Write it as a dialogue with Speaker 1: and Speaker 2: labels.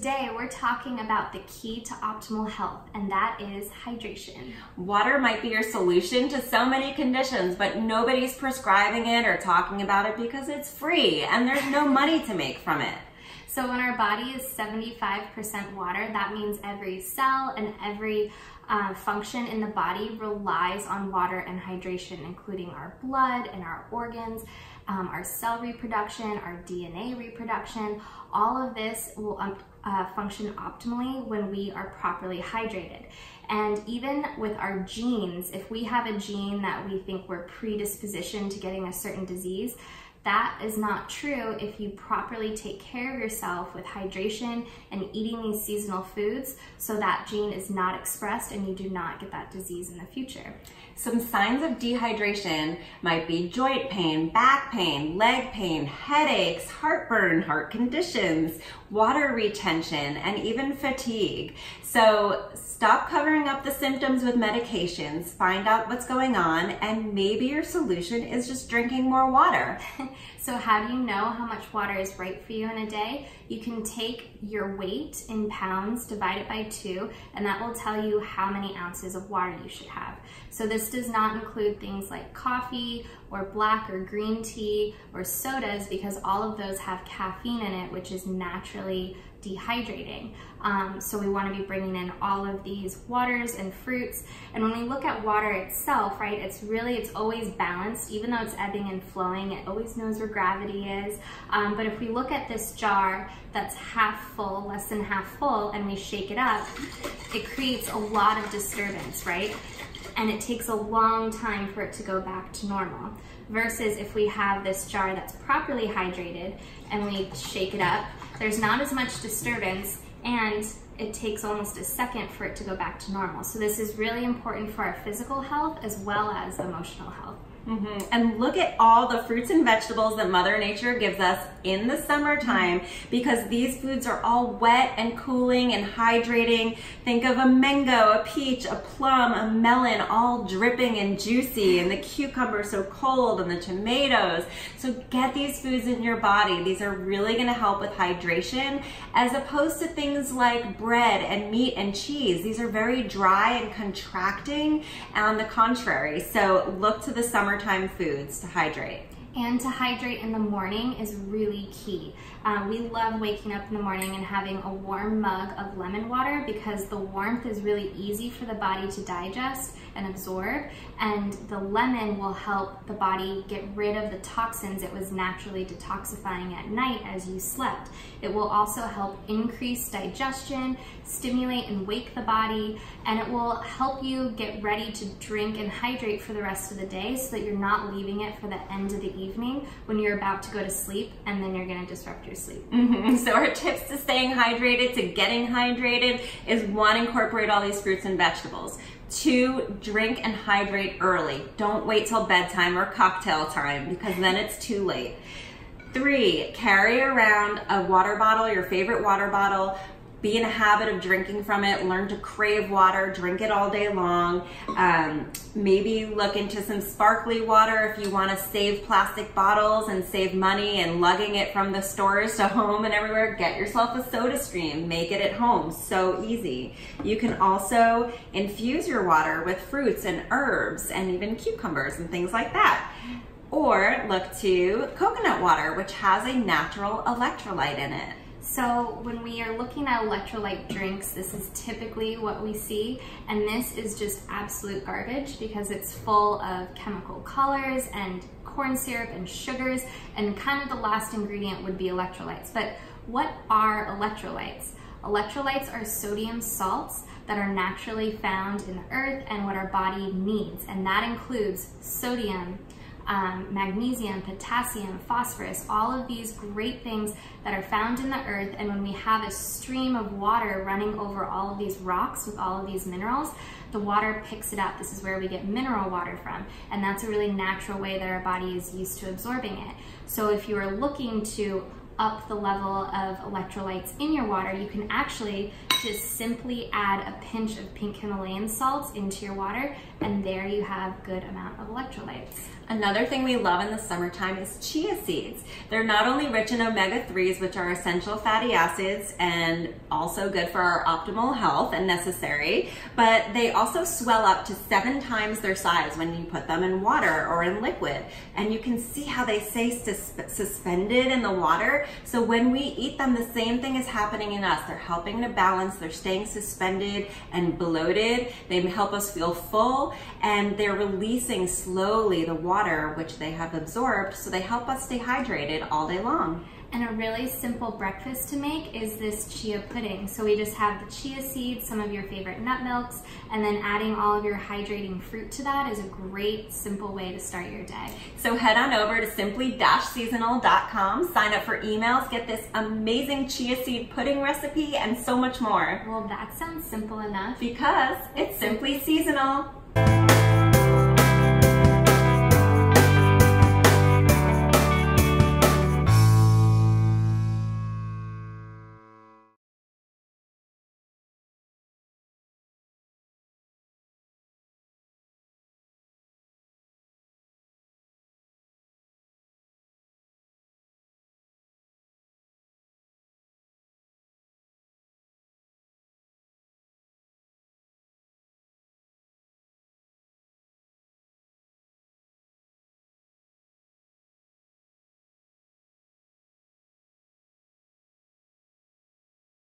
Speaker 1: today we're talking about the key to optimal health, and that is hydration.
Speaker 2: Water might be your solution to so many conditions, but nobody's prescribing it or talking about it because it's free and there's no money to make from it.
Speaker 1: So when our body is 75% water, that means every cell and every function in the body relies on water and hydration, including our blood and our organs, our cell reproduction, our DNA reproduction. All of this will function optimally when we are properly hydrated. And even with our genes, if we have a gene that we think we're predispositioned to getting a certain disease, that is not true if you properly take care of yourself with hydration and eating these seasonal foods, so that gene is not expressed and you do not get that disease in the future.
Speaker 2: Some signs of dehydration might be joint pain, back pain, leg pain, headaches, heartburn, heart conditions, water retention, and even fatigue. So stop covering up the symptoms with medications, find out what's going on, and maybe your solution is just drinking more water.
Speaker 1: So how do you know how much water is right for you in a day? You can take your weight in pounds, divide it by 2, and that will tell you how many ounces of water you should have. So this does not include things like coffee or black or green tea or sodas, because all of those have caffeine in it, which is naturally dehydrating. So we want to be bringing in all of these waters and fruits. And when we look at water itself, right, it's always balanced. Even though it's ebbing and flowing, it always knows where gravity is. But if we look at this jar that's half full, less than half full, and we shake it up, it creates a lot of disturbance, right? And it takes a long time for it to go back to normal. Versus if we have this jar that's properly hydrated and we shake it up, there's not as much disturbance, and it takes almost a second for it to go back to normal. So this is really important for our physical health as well as emotional health.
Speaker 2: And look at all the fruits and vegetables that Mother Nature gives us in the summertime, because these foods are all wet and cooling and hydrating. Think of a mango, a peach, a plum, a melon, all dripping and juicy, and the cucumber so cold, and the tomatoes. So get these foods in your body. These are really going to help with hydration, as opposed to things like bread and meat and cheese. These are very dry and contracting, on the contrary. So look to the summertime foods to hydrate.
Speaker 1: And to hydrate in the morning is really key. We love waking up in the morning and having a warm mug of lemon water, because the warmth is really easy for the body to digest and absorb, and the lemon will help the body get rid of the toxins it was naturally detoxifying at night as you slept. It will also help increase digestion, stimulate and wake the body, and it will help you get ready to drink and hydrate for the rest of the day, so that you're not leaving it for the end of the evening when you're about to go to sleep, and then you're going to disrupt your sleep.
Speaker 2: So our tips to staying hydrated, to getting hydrated, is 1, incorporate all these fruits and vegetables. 2, drink and hydrate early. Don't wait till bedtime or cocktail time, because then it's too late. 3, carry around a water bottle, your favorite water bottle. Be in a habit of drinking from it. Learn to crave water. Drink it all day long. Maybe look into some sparkly water if you want to save plastic bottles and save money and lugging it from the stores to home and everywhere. Get yourself a soda stream. Make it at home. So easy. You can also infuse your water with fruits and herbs and even cucumbers and things like that. Or look to coconut water, which has a natural electrolyte in it.
Speaker 1: So when we are looking at electrolyte drinks, this is typically what we see, and this is just absolute garbage, because it's full of chemical colors and corn syrup and sugars, and kind of the last ingredient would be electrolytes. But what are electrolytes? Electrolytes are sodium salts that are naturally found in the earth and what our body needs, and that includes sodium, magnesium, potassium, phosphorus, all of these great things that are found in the earth. And when we have a stream of water running over all of these rocks with all of these minerals, the water picks it up. This is where we get mineral water from, and that's a really natural way that our body is used to absorbing it. So if you are looking to up the level of electrolytes in your water, you can actually just simply add a pinch of pink Himalayan salts into your water, and there you have a good amount of electrolytes.
Speaker 2: Another thing we love in the summertime is chia seeds. They're not only rich in omega-3s, which are essential fatty acids and also good for our optimal health and necessary, but they also swell up to 7 times their size when you put them in water or in liquid. And you can see how they stay suspended in the water. So when we eat them, the same thing is happening in us. They're helping to balance, they're staying suspended and bloated. They help us feel full, and they're releasing slowly the water which they have absorbed, so they help us stay hydrated all day long.
Speaker 1: And a really simple breakfast to make is this chia pudding. So we just have the chia seeds, some of your favorite nut milks, and then adding all of your hydrating fruit to that is a great simple way to start your day.
Speaker 2: So head on over to simply-seasonal.com, sign up for emails, get this amazing chia seed pudding recipe and so much more.
Speaker 1: Well, that sounds simple enough.
Speaker 2: Because it's simply seasonal.